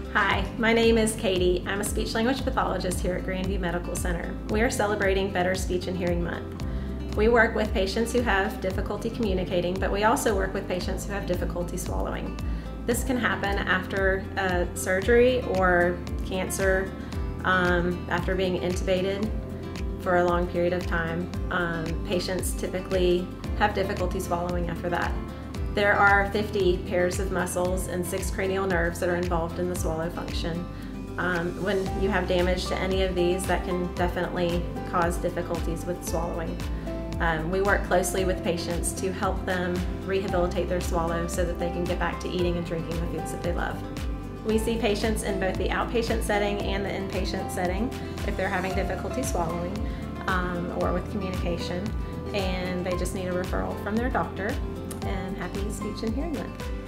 Hi, my name is Katie. I'm a speech-language pathologist here at Grandview Medical Center. We are celebrating Better Speech and Hearing Month. We work with patients who have difficulty communicating, but we also work with patients who have difficulty swallowing. This can happen after surgery or cancer, after being intubated for a long period of time. Patients typically have difficulty swallowing after that. There are 50 pairs of muscles and 6 cranial nerves that are involved in the swallow function. When you have damage to any of these, that can definitely cause difficulties with swallowing. We work closely with patients to help them rehabilitate their swallow so that they can get back to eating and drinking the foods that they love. We see patients in both the outpatient setting and the inpatient setting if they're having difficulty swallowing or with communication, and they just need a referral from their doctor. And happy Speech and Hearing Month.